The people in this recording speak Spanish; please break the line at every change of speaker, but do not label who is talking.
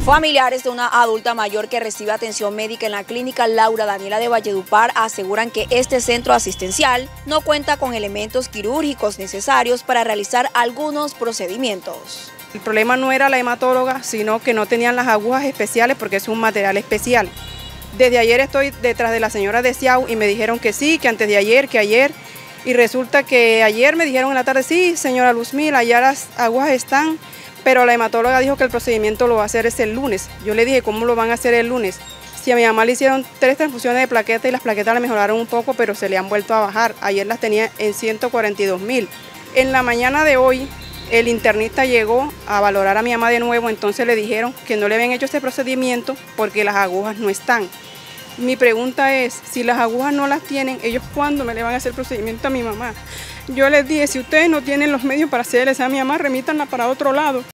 Familiares de una adulta mayor que recibe atención médica en la clínica Laura Daniela de Valledupar aseguran que este centro asistencial no cuenta con elementos quirúrgicos necesarios para realizar algunos procedimientos.
El problema no era la hematóloga, sino que no tenían las agujas especiales porque es un material especial. Desde ayer estoy detrás de la señora de Ciau y me dijeron que sí, que antes de ayer, que ayer. Y resulta que ayer me dijeron en la tarde, sí, señora Luzmil, allá las agujas están, pero la hematóloga dijo que el procedimiento lo va a hacer el lunes. Yo le dije, ¿cómo lo van a hacer el lunes? Si a mi mamá le hicieron 3 transfusiones de plaquetas y las plaquetas le mejoraron un poco, pero se le han vuelto a bajar. Ayer las tenía en 142.000. En la mañana de hoy, el internista llegó a valorar a mi mamá de nuevo, entonces le dijeron que no le habían hecho este procedimiento porque las agujas no están. Mi pregunta es, si las agujas no las tienen, ¿ellos cuándo me le van a hacer el procedimiento a mi mamá? Yo les dije, si ustedes no tienen los medios para hacerle a mi mamá, remítanla para otro lado.